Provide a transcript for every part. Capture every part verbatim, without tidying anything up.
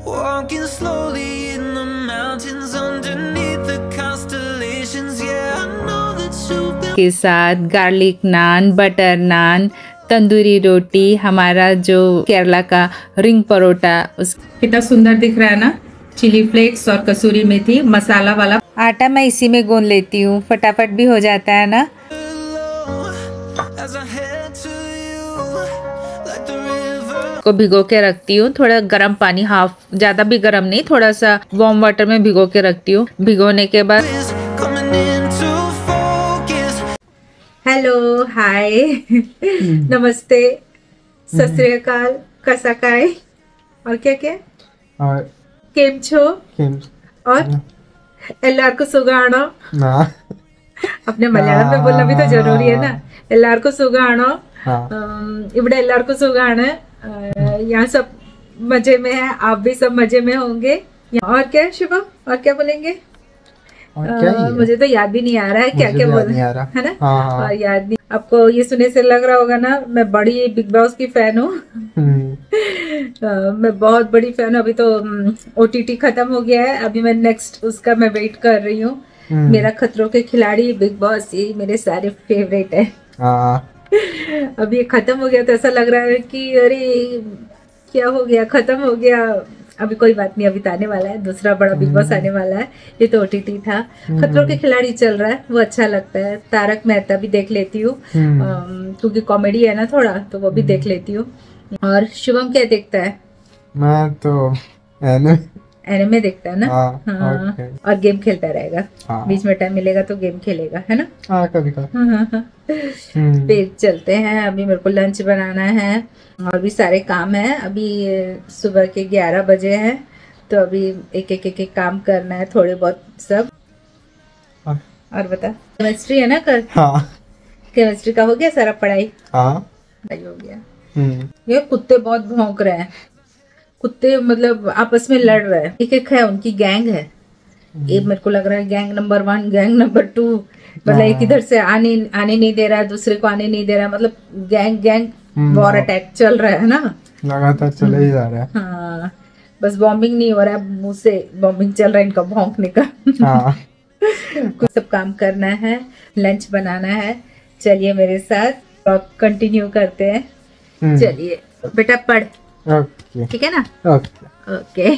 walking slowly in the mountains underneath the constellations. Yeah, I know that you've been के साथ garlic naan, butter naan, tandoori रोटी, हमारा जो केरला का रिंग परोटा। उस कितना सुंदर दिख रहा है ना, चिली फ्लेक्स और कसूरी मेथी मसाला वाला। आटा मैं इसी में गूंद लेती हूँ, फटाफट भी हो जाता है ना। को भिगो के रखती हूँ, थोड़ा गर्म पानी, हाफ ज्यादा भी गर्म नहीं, थोड़ा सा वार्म वाटर में भिगो के रखती हूँ। भिगोने के बाद हेलो, हाय, नमस्ते, सत श्री अकाल, कसा काय और क्या क्या और केम छो केम और എല്ലാവർക്കും സുഖാണോ? ना अपने मलयालम में बोलना भी तो जरूरी है ना। എല്ലാവർക്കും സുഖാണോ? हाँ ഇവിടെ എല്ലാവർക്കും സുഖാണ്। यहाँ सब मजे में है, आप भी सब मजे में होंगे। और क्या शुभम, और क्या बोलेंगे? और क्या ही आ, है? मुझे तो याद भी नहीं आ रहा है क्या मुझे क्या भी याद बोल नहीं आ रहा। है ना। हाँ, हाँ। और याद नहीं। आपको ये सुनने से लग रहा होगा ना, मैं बड़ी बिग बॉस की फैन हूँ। हम्म, आ, मैं बहुत बड़ी फैन हूँ। अभी तो ओटीटी खत्म हो गया है, अभी मैं नेक्स्ट उसका मैं वेट कर रही हूँ। हम्म। मेरा खतरों के खिलाड़ी, बिग बॉस, ये मेरे सारे फेवरेट है। हाँ अभी ये खत्म हो गया तो ऐसा लग रहा है कि अरे क्या हो गया, खत्म हो गया। अभी कोई बात नहीं, अभी तो आने वाला है दूसरा बड़ा बिग बॉस आने वाला है। ये तो ओटीटी था। खतरों के खिलाड़ी चल रहा है, वो अच्छा लगता है। तारक मेहता भी देख लेती हूँ, अम, क्योंकि कॉमेडी है ना थोड़ा, तो वो भी देख लेती हूँ। और शुभम क्या देखता है? मैं तो एनिमे एनिमे देखता है ना। हाँ, हाँ। ओके। और गेम खेलता रहेगा, हाँ। बीच में टाइम मिलेगा तो गेम खेलेगा, है ना। हाँ कभी कभी। हाँ, हाँ, हाँ। हम्म, फिर चलते हैं, अभी मेरे को लंच बनाना है और भी सारे काम है। अभी सुबह के ग्यारह बजे हैं, तो अभी एक एक एक एक काम करना है, थोड़े बहुत सब। हाँ। और बता, केमिस्ट्री है ना कल? हाँ केमिस्ट्री का हो गया सारा पढ़ाई? हाँ पढ़ाई हो गया। हम्म, ये कुत्ते बहुत भौंक रहे हैं, कुत्ते मतलब आपस में लड़ रहे हैं। एक एक है, उनकी गैंग है। ये मेरे को लग रहा है gang number one, gang number two, मतलब एक इधर से आने आने नहीं दे रहा है, दूसरे को आने नहीं दे रहा है, मतलब गैंग गैंग वॉर अटैक चल रहा है ना। लगातार चले ही जा रहा है। हाँ, बस बॉम्बिंग नहीं हो रहा है, मुंह से बॉम्बिंग चल रहा है इनका भौंकने का। हाँ कुछ सब काम करना है, लंच बनाना है। चलिए मेरे साथ कंटिन्यू करते हैं। हम्म, चलिए बेटा पढ़, ओके ठीक है ना। ओके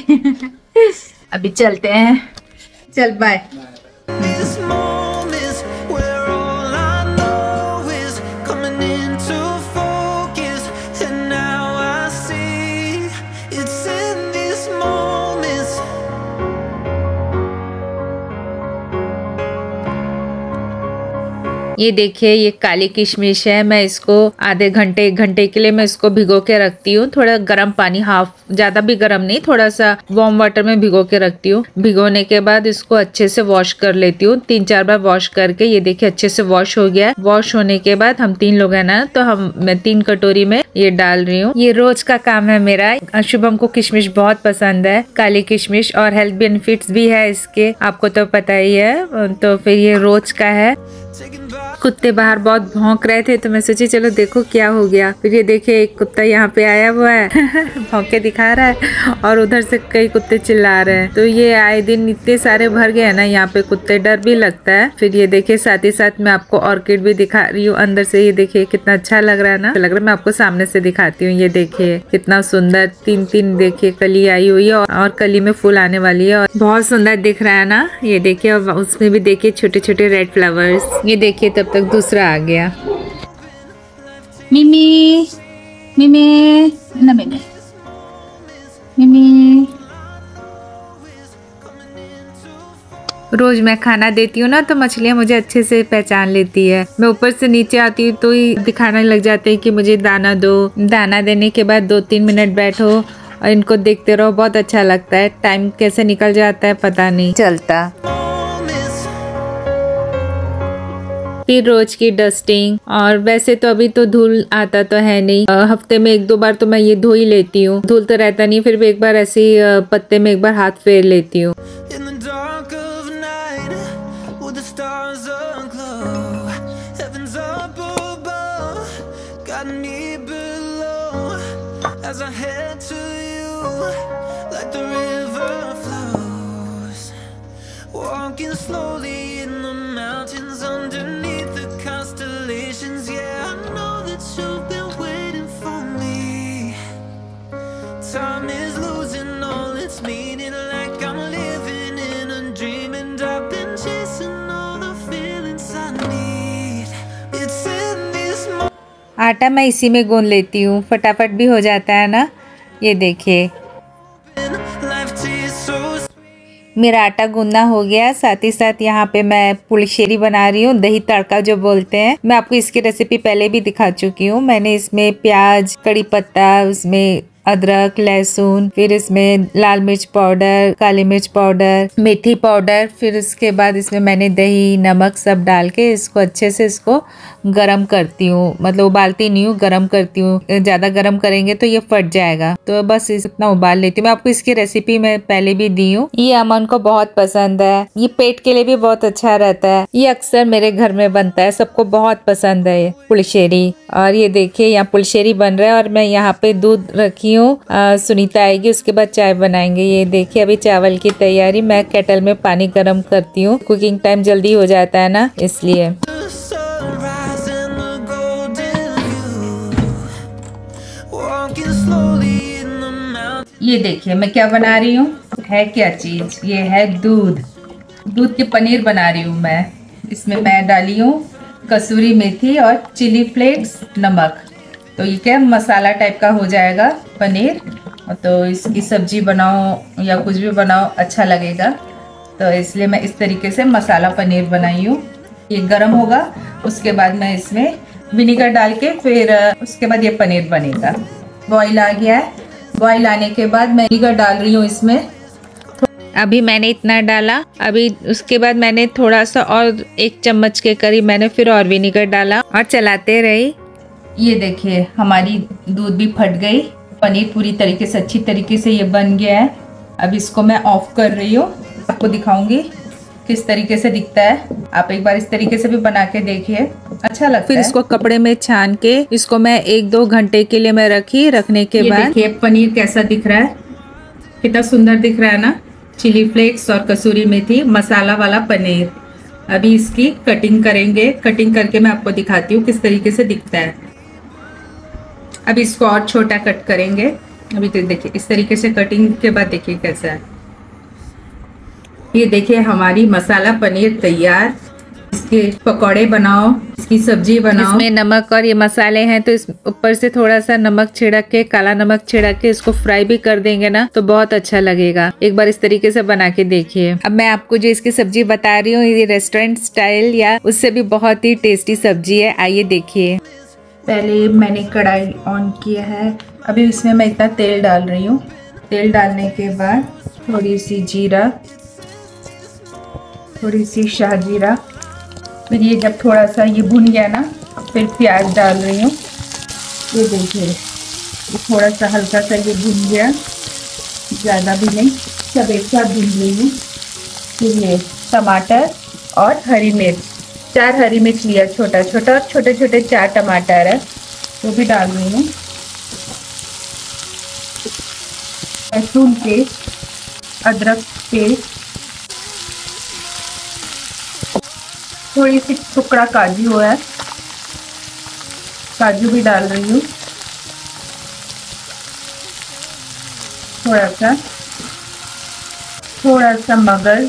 ओके अभी चलते हैं, चल bye. This moment's where all I know is coming into focus, and now I see it's in these moments. ये देखिए, ये काली किशमिश है। मैं इसको आधे घंटे एक घंटे के लिए मैं इसको भिगो के रखती हूँ, थोड़ा गर्म पानी, हाफ ज्यादा भी गर्म नहीं, थोड़ा सा वार्म वाटर में भिगो के रखती हूँ। भिगोने के बाद इसको अच्छे से वॉश कर लेती हूँ, तीन चार बार वॉश करके। ये देखिए अच्छे से वॉश हो गया। वॉश होने के बाद हम तीन लोग हैं ना, तो हम मैं तीन कटोरी में ये डाल रही हूँ। ये रोज का काम है मेरा। शुभम को किशमिश बहुत पसंद है, काली किशमिश, और हेल्थ बेनिफिट्स भी है इसके, आपको तो पता ही है। तो फिर ये रोज का है। कुत्ते बाहर बहुत भौंक रहे थे, तो मैं सोची चलो देखो क्या हो गया। फिर ये देखिए एक कुत्ता यहाँ पे आया हुआ है भौंके दिखा रहा है, और उधर से कई कुत्ते चिल्ला रहे हैं। तो ये आए दिन इतने सारे भर गए हैं ना यहाँ पे कुत्ते, डर भी लगता है। फिर ये देखिए साथ ही साथ मैं आपको ऑर्किड भी दिखा रही हूँ अंदर से। ये देखिए कितना अच्छा लग रहा है ना, लग रहा है मैं आपको सामने से दिखाती हूँ। ये देखिए कितना सुंदर, तीन तीन देखिए कली आई हुई है, और कली में फूल आने वाली है, और बहुत सुंदर दिख रहा है ना। ये देखिए, और उसमें भी देखिए छोटे छोटे रेड फ्लावर्स। ये देखिए तब तक दूसरा आ गया। मिमी मिमी ना मिमी मिमी। रोज मैं खाना देती हूँ ना, तो मछलियाँ मुझे अच्छे से पहचान लेती है। मैं ऊपर से नीचे आती हूँ तो ही दिखाने लग जाते हैं कि मुझे दाना दो। दाना देने के बाद दो तीन मिनट बैठो और इनको देखते रहो, बहुत अच्छा लगता है। टाइम कैसे निकल जाता है पता नहीं चलता। फिर रोज की डस्टिंग, और वैसे तो अभी तो धूल आता तो है नहीं, हफ्ते में एक दो बार तो मैं ये धो ही लेती हूँ। धूल तो रहता नहीं, फिर भी एक बार ऐसे ही पत्ते में एक बार हाथ फेर लेती हूँ। As I head to you, like the slowly in the mountains underneath the constellations. Yeah, I know that you've been waiting for me. Time is losing all its meaning, like I'm living in a dream, and I've been chasing all the feelings I need. It's in this moment. आटा मैं इसी में गूंद लेती हूँ, फटाफट भी हो जाता है ना। ये देखिए Life tastes so मेरा आटा गूंदना हो गया। साथ ही साथ यहाँ पे मैं पुलशेरी बना रही हूँ, दही तड़का जो बोलते हैं। मैं आपको इसकी रेसिपी पहले भी दिखा चुकी हूँ। मैंने इसमें प्याज, कड़ी पत्ता, उसमें अदरक, लहसुन, फिर इसमें लाल मिर्च पाउडर, काली मिर्च पाउडर, मेथी पाउडर, फिर उसके बाद इसमें मैंने दही, नमक सब डाल के इसको अच्छे से इसको गरम करती हूँ। मतलब उबालती नहीं हूँ, गरम करती हूँ। ज़्यादा गरम करेंगे तो ये फट जाएगा, तो बस इतना उबाल लेती हूँ। मैं आपको इसकी रेसिपी मैं पहले भी दी हूँ। ये अमन को बहुत पसंद है, ये पेट के लिए भी बहुत अच्छा रहता है। ये अक्सर मेरे घर में बनता है, सबको बहुत पसंद है ये पुलशेरी। और ये देखिए यहाँ पुलशेरी बन रहा है और मैं यहाँ पे दूध रखी हूँ। सुनीता आएगी उसके बाद चाय बनाएंगे। ये देखिए अभी चावल की तैयारी। मैं केटल में पानी गर्म करती हूँ, कुकिंग टाइम जल्दी हो जाता है ना, इसलिए। the sunrise and the golden view. Walking slowly in the mountains. ये देखिए मैं क्या बना रही हूँ, है क्या चीज, ये है दूध। दूध के पनीर बना रही हूँ मैं। इसमें मैं डाली हूँ कसूरी मेथी और चिली फ्लेक्स, नमक। तो ये क्या मसाला टाइप का हो जाएगा पनीर। तो इसकी सब्जी बनाओ या कुछ भी बनाओ अच्छा लगेगा, तो इसलिए मैं इस तरीके से मसाला पनीर बनाई हूँ। ये गरम होगा, उसके बाद मैं इसमें विनेगर डाल के फिर उसके बाद ये पनीर बनेगा। बॉईल आ गया है, बॉईल आने के बाद मैं विनेगर डाल रही हूँ इसमें। अभी मैंने इतना डाला, अभी उसके बाद मैंने थोड़ा सा और एक चम्मच के करीब मैंने फिर और विनेगर डाला और चलाते रही। ये देखिए हमारी दूध भी फट गई, पनीर पूरी तरीके से अच्छी तरीके से ये बन गया है। अब इसको मैं ऑफ कर रही हूँ, आपको दिखाऊंगी किस तरीके से दिखता है। आप एक बार इस तरीके से भी बना के देखिए, अच्छा लगता है। फिर इसको कपड़े में छान के इसको मैं एक दो घंटे के लिए मैं रखी। रखने के बाद देखिए पनीर कैसा दिख रहा है, कितना सुंदर दिख रहा है ना। चिली फ्लेक्स और कसूरी मेथी मसाला वाला पनीर। अभी इसकी कटिंग करेंगे, कटिंग करके मैं आपको दिखाती हूँ किस तरीके से दिखता है। अभी इसको और छोटा कट करेंगे। अभी तो देखिए इस तरीके से कटिंग के बाद देखिए कैसा है। ये देखिए हमारी मसाला पनीर तैयार। इसके पकौड़े बनाओ, इसकी सब्जी बनाओ। इसमें नमक और ये मसाले हैं तो इस ऊपर से थोड़ा सा नमक छिड़क के, काला नमक छिड़क के इसको फ्राई भी कर देंगे ना तो बहुत अच्छा लगेगा। एक बार इस तरीके से बना के देखिए। अब मैं आपको जो इसकी सब्जी बता रही हूँ ये रेस्टोरेंट स्टाइल या उससे भी बहुत ही टेस्टी सब्जी है। आइए देखिए। पहले मैंने कढ़ाई ऑन किया है, अभी इसमें मैं इतना तेल डाल रही हूँ। तेल डालने के बाद थोड़ी सी जीरा, थोड़ी सी शाहजीरा, फिर ये जब थोड़ा सा ये भुन गया ना फिर प्याज डाल रही हूँ। ये देखिए ये थोड़ा सा हल्का सा ये भुन गया, ज़्यादा भी नहीं, सब एक साथ भून रही हूँ। फिर ये टमाटर और हरी मिर्च, चार हरी मिर्च लिया छोटा छोटा, और छोटे छोटे चार टमाटर है वो भी डाल रही हूँ। लहसुन पेस्ट, अदरक पेस्ट, थोड़ी सी टुकड़ा काजू है, काजू भी डाल रही हूँ। थोड़ा सा थोड़ा सा मगज,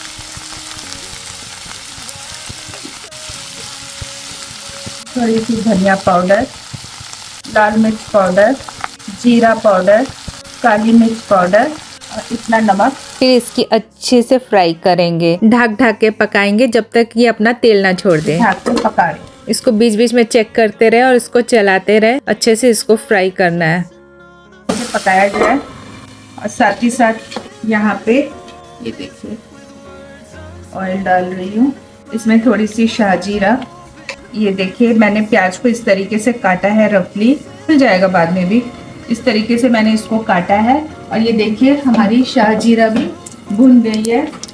थोड़ी सी धनिया पाउडर, लाल मिर्च पाउडर, जीरा पाउडर, काली मिर्च पाउडर और इतना नमक। फिर इसकी अच्छे से फ्राई करेंगे, ढक ढक के पकाएंगे जब तक ये अपना तेल ना छोड़ दे। ढक के पका रहे, इसको बीच बीच में चेक करते रहे और इसको चलाते रहे, अच्छे से इसको फ्राई करना है। इसे पकाया जाए और साथ ही साथ यहाँ पे ये देखिए ऑयल डाल रही हूँ, इसमें थोड़ी सी शाहजीरा। ये देखिए मैंने प्याज को इस तरीके से काटा है, रफली मिल जाएगा बाद में भी। इस तरीके से मैंने इसको काटा है और ये देखिए हमारी शाहजीरा भी भुन गई है।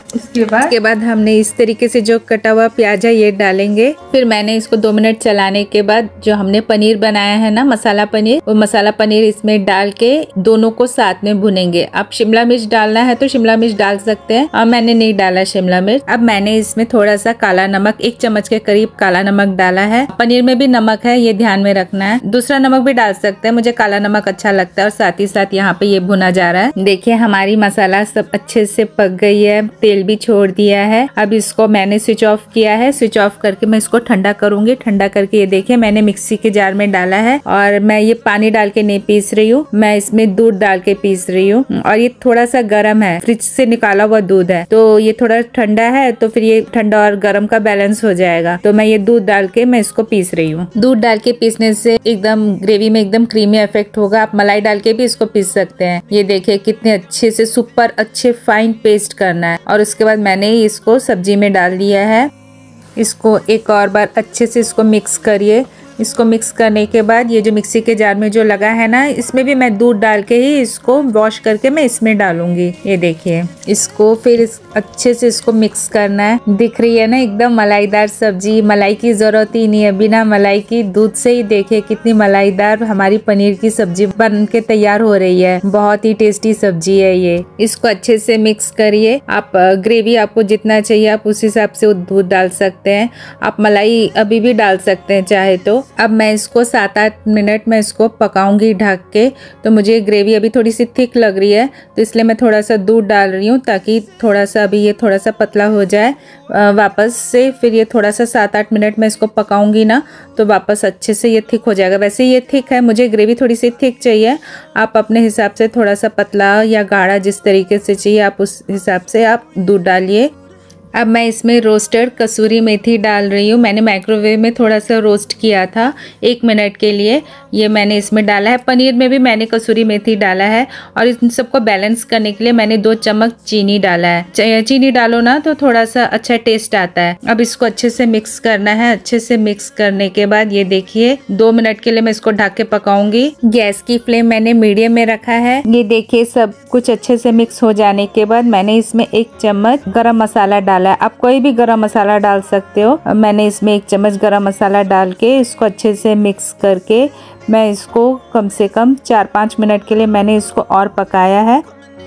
उसके बाद उसके बाद हमने इस तरीके से जो कटा हुआ प्याज है ये डालेंगे। फिर मैंने इसको दो मिनट चलाने के बाद जो हमने पनीर बनाया है ना, मसाला पनीर, वो मसाला पनीर इसमें डाल के दोनों को साथ में भुनेंगे। अब शिमला मिर्च डालना है तो शिमला मिर्च डाल सकते हैं, और मैंने नहीं डाला शिमला मिर्च। अब मैंने इसमें थोड़ा सा काला नमक, एक चम्मच के करीब काला नमक डाला है। पनीर में भी नमक है, ये ध्यान में रखना है। दूसरा नमक भी डाल सकते हैं, मुझे काला नमक अच्छा लगता है। और साथ ही साथ यहाँ पे ये भुना जा रहा है। देखिए हमारी मसाला सब अच्छे से पक गई है, तेल भी छोड़ दिया है। अब इसको मैंने स्विच ऑफ किया है। स्विच ऑफ करके मैं इसको ठंडा करूंगी। ठंडा करके ये देखिए मैंने मिक्सी के जार में डाला है, और मैं ये पानी डाल के नहीं पीस रही हूँ, मैं इसमें दूध डाल के पीस रही हूँ। और ये थोड़ा सा गर्म है, फ्रिज से निकाला हुआ दूध है, तो ये थोड़ा ठंडा है, तो फिर ये ठंडा और गर्म का बैलेंस हो जाएगा। तो मैं ये दूध डाल के मैं इसको पीस रही हूँ। दूध डाल के पीसने से एकदम ग्रेवी में एकदम क्रीमी इफेक्ट होगा। आप मलाई डाल के भी इसको पीस सकते हैं। ये देखिए कितने अच्छे से सुपर अच्छे फाइन पेस्ट करना है। और उसके बाद मैंने इसको सब्जी में डाल दिया है। इसको एक और बार अच्छे से इसको मिक्स करिए। इसको मिक्स करने के बाद ये जो मिक्सी के जार में जो लगा है ना, इसमें भी मैं दूध डाल के ही इसको वॉश करके मैं इसमें डालूंगी। ये देखिए इसको फिर इस अच्छे से इसको मिक्स करना है। दिख रही है ना एकदम मलाईदार सब्जी, मलाई की जरूरत ही नहीं है। बिना मलाई की दूध से ही देखिए कितनी मलाईदार हमारी पनीर की सब्जी बन के तैयार हो रही है। बहुत ही टेस्टी सब्जी है ये। इसको अच्छे से मिक्स करिए। आप ग्रेवी आपको जितना चाहिए आप उस हिसाब से दूध डाल सकते हैं। आप मलाई अभी भी डाल सकते हैं चाहे तो। अब मैं इसको सात आठ मिनट में इसको पकाऊंगी ढक के। तो मुझे ग्रेवी अभी थोड़ी सी थिक लग रही है, तो इसलिए मैं थोड़ा सा दूध डाल रही हूँ, ताकि थोड़ा सा अभी ये थोड़ा सा पतला हो जाए वापस से। फिर ये थोड़ा सा सात आठ मिनट में इसको पकाऊंगी ना, तो वापस अच्छे से ये थिक हो जाएगा। वैसे ये थिक है, मुझे ग्रेवी थोड़ी सी थिक चाहिए। आप अपने हिसाब से थोड़ा सा पतला या गाढ़ा जिस तरीके से चाहिए आप उस हिसाब से आप दूध डालिए। अब मैं इसमें रोस्टेड कसूरी मेथी डाल रही हूँ। मैंने माइक्रोवेव में थोड़ा सा रोस्ट किया था एक मिनट के लिए, ये मैंने इसमें डाला है। पनीर में भी मैंने कसूरी मेथी डाला है। और इन सबको बैलेंस करने के लिए मैंने दो चम्मच चीनी डाला है। चीनी डालो ना तो थोड़ा सा अच्छा टेस्ट आता है। अब इसको अच्छे से मिक्स करना है। अच्छे से मिक्स करने के बाद ये देखिए दो मिनट के लिए मैं इसको ढक के पकाऊंगी। गैस की फ्लेम मैंने मीडियम में रखा है। ये देखिए सब कुछ अच्छे से मिक्स हो जाने के बाद मैंने इसमें एक चम्मच गरम मसाला डाला। आप कोई भी गरम मसाला डाल सकते हो। मैंने इसमें एक चम्मच गरम मसाला डाल के इसको अच्छे से मिक्स करके मैं इसको कम से कम चार पाँच मिनट के लिए मैंने इसको और पकाया है।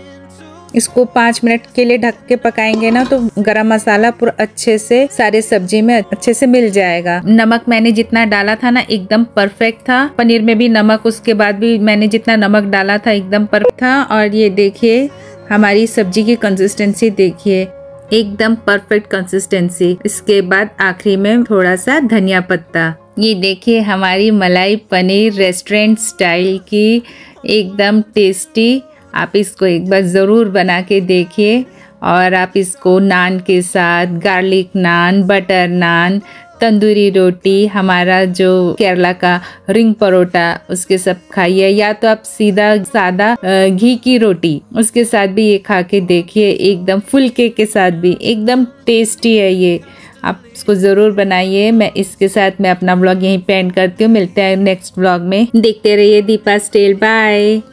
इसको पाँच मिनट के लिए ढक के पकाएंगे ना, तो गरम मसाला पूरा अच्छे से सारे सब्जी में अच्छे से मिल जाएगा। नमक मैंने जितना डाला था ना एकदम परफेक्ट था। पनीर में भी नमक, उसके बाद भी मैंने जितना नमक डाला था एकदम परफेक्ट था। और ये देखिए हमारी सब्जी की कंसिस्टेंसी देखिए एकदम परफेक्ट कंसिस्टेंसी। इसके बाद आखिरी में थोड़ा सा धनिया पत्ता। ये देखिए हमारी मलाई पनीर रेस्टोरेंट स्टाइल की एकदम टेस्टी। आप इसको एक बार ज़रूर बना के देखिए। और आप इसको नान के साथ, गार्लिक नान, बटर नान, तंदूरी रोटी, हमारा जो केरला का रिंग परोटा, उसके सब खाइए। या तो आप सीधा सादा घी की रोटी उसके साथ भी ये खा के देखिए। एकदम फुलके के साथ भी एकदम टेस्टी है ये। आप इसको ज़रूर बनाइए। मैं इसके साथ मैं अपना ब्लॉग यहीं पे एंड करती हूँ। मिलते हैं नेक्स्ट ब्लॉग में। देखते रहिए दीपा स्टाइल। बाय।